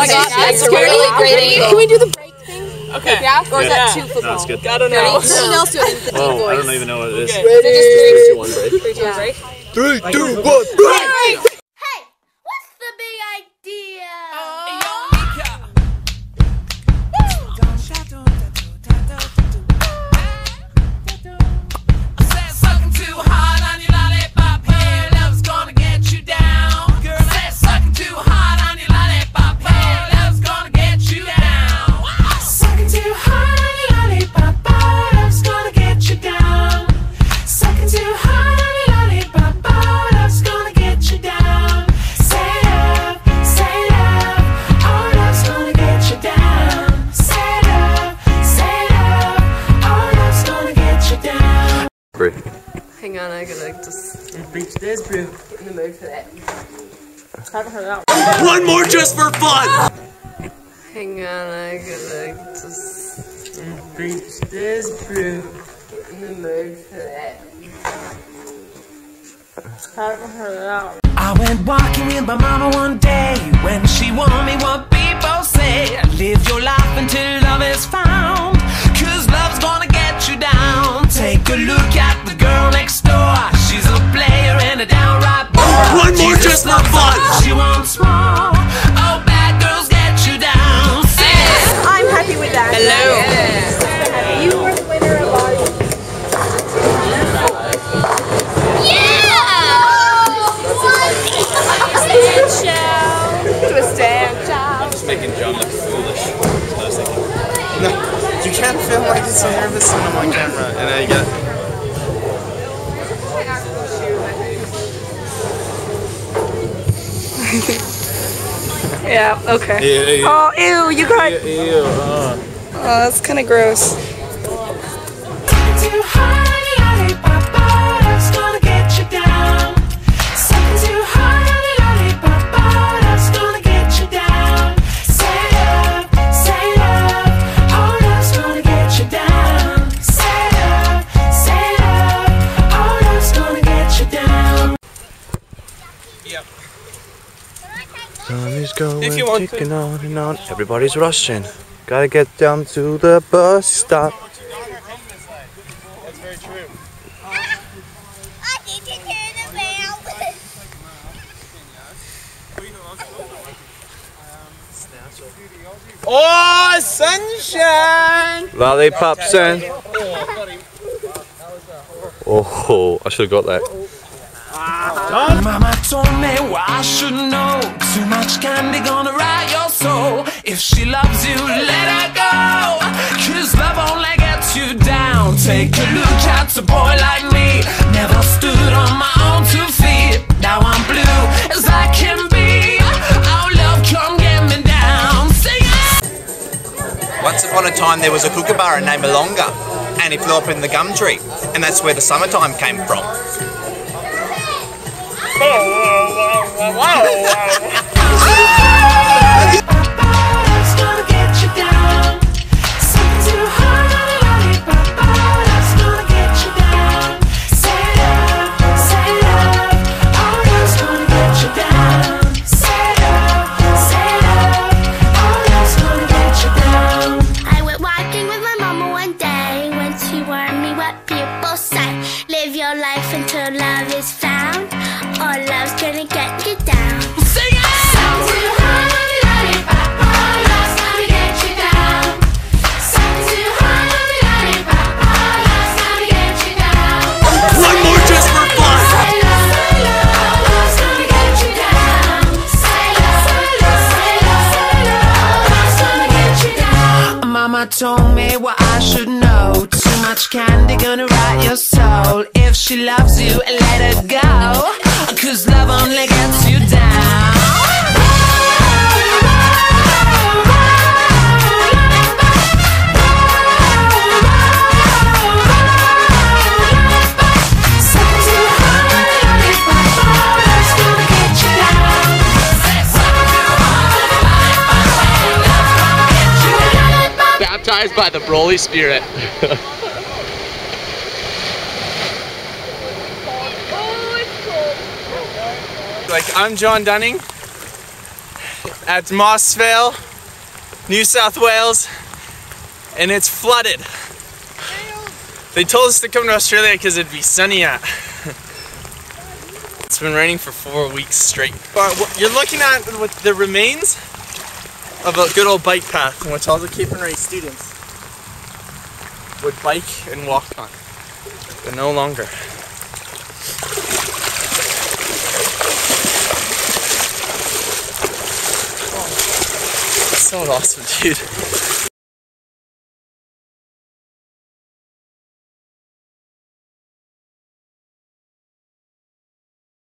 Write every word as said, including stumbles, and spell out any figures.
my god, that's a really great angle. Can we do the break thing? Okay. Yeah? Or is that yeah. two football? No, it's good. Gotta know. Someone else do it in the Oh, voice. I don't even know what it is. Okay. Ready? three, two, one, break. three, two, one, break. three, two, one, break! Hey, what's the big idea? Hang on, I gotta just Reach this brew. get in the mood for that. Haven't heard that one. One more just for fun! Hang on, I gotta just Reach this brew. get in the mood for that. Haven't heard that one. I went walking with my mama one day when she warned me what people say. Live your life until love is found, cause love's gonna get you down. Take a look at the girl next door. She's a player and a downright bore. One more just for fun! She wants more. Oh, bad girls get you down. I'm happy with that. Hello. Yeah. You were the winner of our... To a stand show. Just making John look foolish. That's what I was thinking. No, you can't feel like it's so nervous on my camera, and I get. Yeah, okay. Ew, ew. Oh, ew, you got... Ew, ew, uh. Oh, that's kind of gross. Too high, that's gonna get you down. Sucking too high, that's gonna get you down. Say love, say love, oh, that's gonna get you down. Say love, say love, oh, that's gonna get you down. Yep. Time is going, If you want ticking on and on. Everybody's rushing. Gotta get down to the bus stop. That's very true. I need to hear the bell. Oh, sunshine! Lollipops and. Oh, I should have got that. Mama told me what I should know. Too much candy gonna rot your soul. If she loves you, let her go, cause love only gets you down. Take a look at a boy like me. Never stood on my own two feet. Now I'm blue as I can be. Oh, love, come get me down. Sing it! Once upon a time there was a kookaburra named Malonga, and he flew up in the gum tree, and that's where the summertime came from. I went walking with my mama one day when she warned me what people say. Live your life until love is found, or love's gonna get you down. Sing it! One more just for fun! Mama told me what I should know. Too much candy gonna rot your soul. If she loves you, let her go, cause love only gets you down. Baptized by the Broly spirit. Like, I'm John Dunning. at Mossvale, New South Wales, and it's flooded. They told us to come to Australia because it'd be sunny out. It's been raining for four weeks straight. But what you're looking at with the remains of a good old bike path in which all the Capernwray students would bike and walk on, but no longer. Oh, that's so awesome, dude.